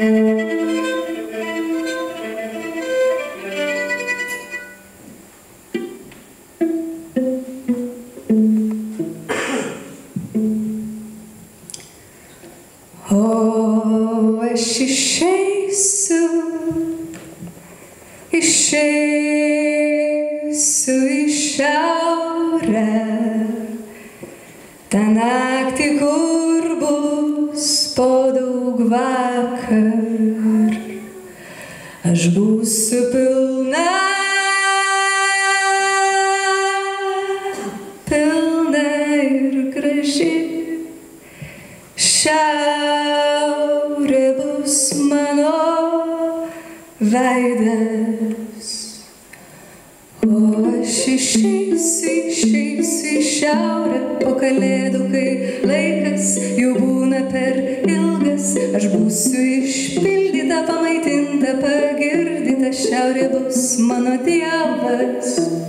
Aš išeisiu į šiaurę, tą naktį, kur bus po daug vakar, aš būsiu pilna ir graži. Šiaurė bus mano veidas, o aš išeisiu į šiaurę po kalėdų, kai laikas jau būna per ilgas. Aš būsiu išpildyta, pamaitinta, pagirdyta, šiaurė bus mano dievas.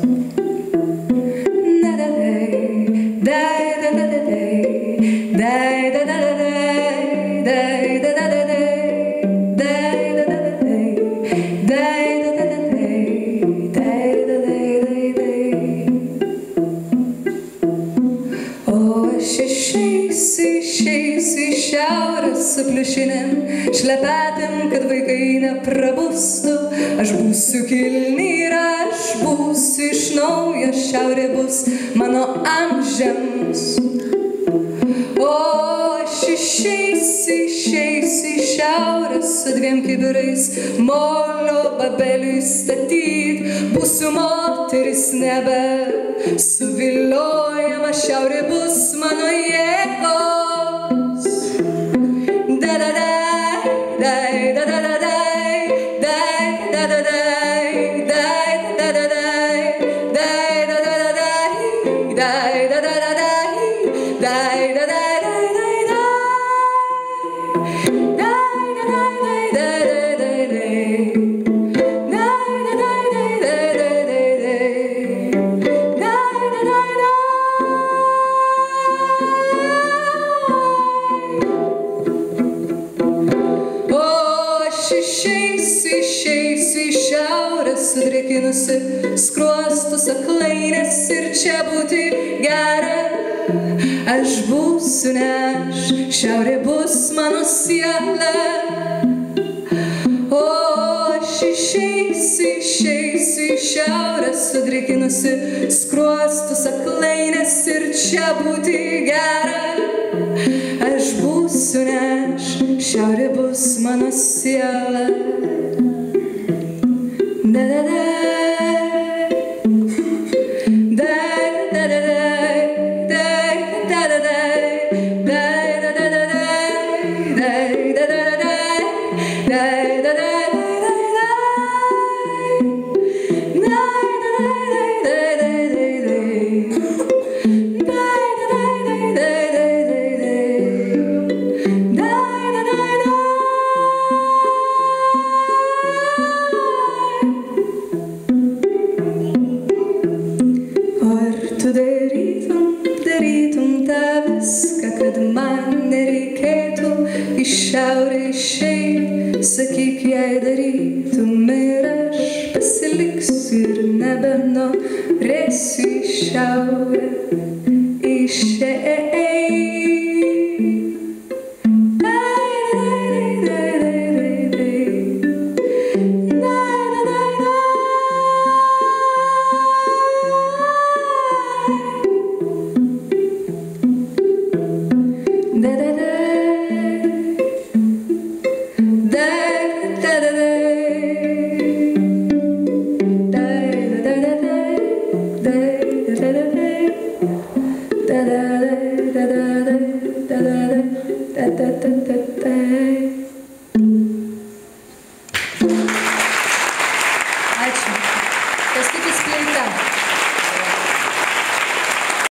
Išeisiu į šiaurę su pliušinėm šlepetėm, kad vaikai neprabustų. Aš būsiu kilni ir aš būsiu iš naujo, šiaurė bus mano amžiams. O aš išeisiu į šiaurę su 2 kibirais molio Babeliui statyt. Būsiu moteris nebe suviliojama, šiaurė bus mano jėgos. Išeisiu į šiaurę sudrėkinusi skruostus aklainės ir čia būti gera. Aš būsiu, nes šiaurė bus mano siela. O aš išeisiu į šiaurę sudrėkinusi skruostus aklainės ir čia būti gera. Aš būsiu, nes šiaurė bus mano siela. Darytum tą viską, kad man nereikėtų į šiaurę išeit. Sakyk, jei darytum ir aš pasiliksiu ir nebenorėsiu į šiaurę išeit. Da da da da da da da da da da da da.